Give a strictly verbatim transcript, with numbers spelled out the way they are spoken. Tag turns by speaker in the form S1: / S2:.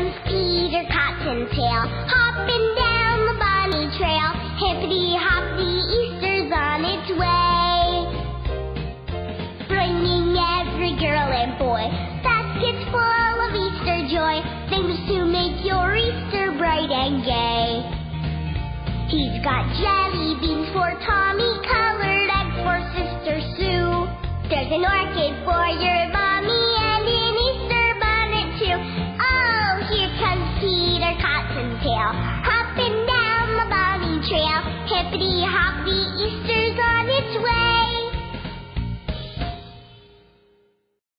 S1: comes Peter Cottontail, hopping down the bunny trail. Hippity hop, the Easter's on its way, bringing every girl and boy baskets full of Easter joy, things to make your Easter bright and gay. He's got jelly beans for Tommy, colored eggs for Sister Sue. There's an orchid for your